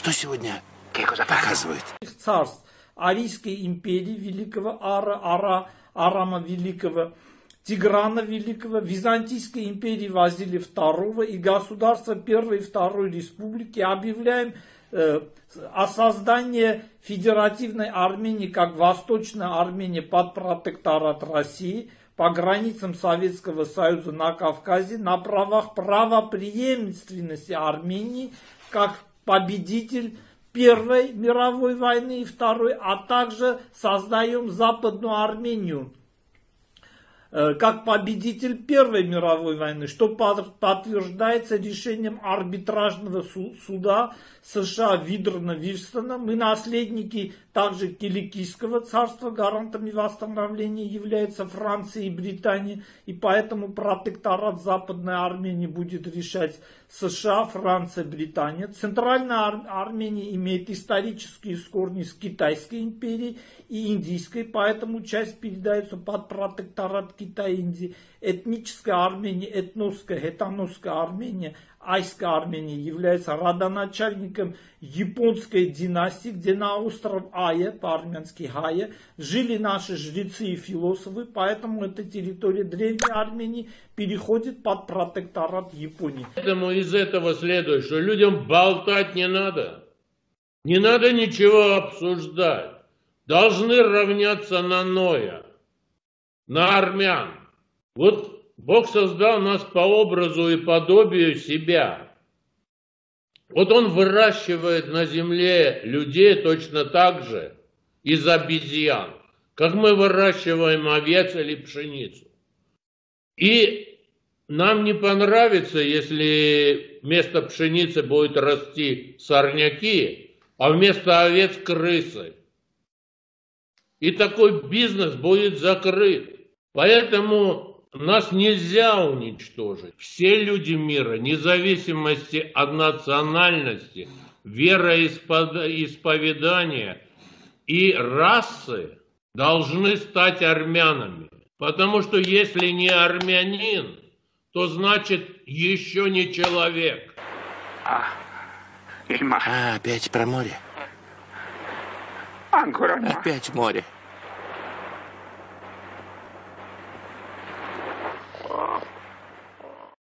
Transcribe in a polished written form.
Что сегодня показывают? Царств Арийской империи великого Арама Великого, Тиграна Великого, Византийской империи Вазилия II и государства Первой и Второй Республики объявляем о создании федеративной Армении как Восточная Армения под протекторат России по границам Советского Союза на Кавказе на правах правопреемственности Армении как победитель Первой мировой войны и Второй, а также создаем Западную Армению как победитель Первой мировой войны, что подтверждается решением арбитражного суда США Видрона-Вильсона. Мы наследники также Киликийского царства, гарантами восстановления являются Франция и Британия, и поэтому протекторат Западной Армении будет решать США, Франция, Британия. Центральная Армения имеет исторические корни с Китайской империей и Индийской, поэтому часть передается под протекторат Китая и Индии. Этническая Армения, этносская, гетаносская Армения, Айская Армения является родоначальником японской династии, где на остров Айя, по-армянски Гая, жили наши жрецы и философы, поэтому эта территория Древней Армении переходит под протекторат Японии. Поэтому из этого следует, что людям болтать не надо. Не надо ничего обсуждать. Должны равняться на Ноя, на армян. Вот Бог создал нас по образу и подобию себя. Вот Он выращивает на земле людей точно так же из обезьян, как мы выращиваем овец или пшеницу. И нам не понравится, если вместо пшеницы будет расти сорняки, а вместо овец крысы. И такой бизнес будет закрыт. Поэтому нас нельзя уничтожить. Все люди мира, вне зависимости от национальности, вероисповедания и расы, должны стать армянами. Потому что если не армянин, то значит еще не человек. Опять про море. Опять море.